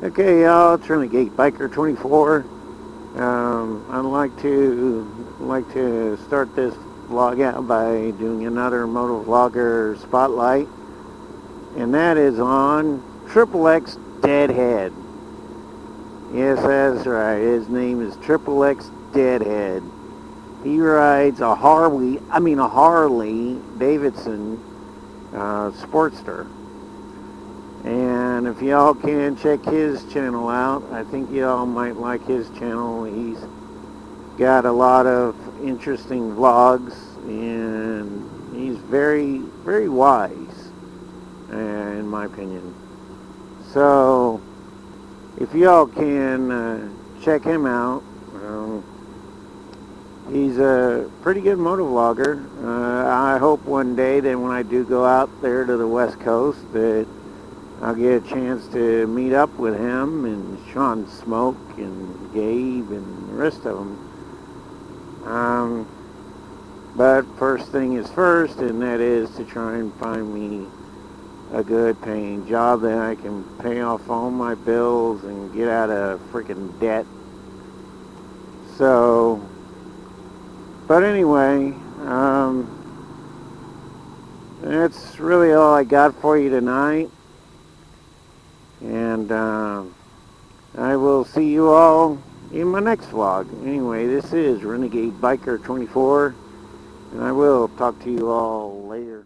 Okay, y'all, it's Renegade Biker 24. I'd like to start this vlog out by doing another Motovlogger spotlight, and that is on XXXDeadhead. Yes, that's right. His name is XXXDeadhead. He rides a Harley Davidson Sportster. And if y'all can check his channel out, I think y'all might like his channel. He's got a lot of interesting vlogs, and he's very, very wise, in my opinion. So, if y'all can check him out, he's a pretty good motovlogger. I hope one day that when I do go out there to the West Coast that I'll get a chance to meet up with him and Shawn Smoak and Gabe and the rest of them. But first thing is first, and that is to try and find me a good paying job that I can pay off all my bills and get out of freaking debt. So, but anyway, that's really all I got for you tonight. And I will see you all in my next vlog. Anyway, this is Renegade Biker 24, and I will talk to you all later.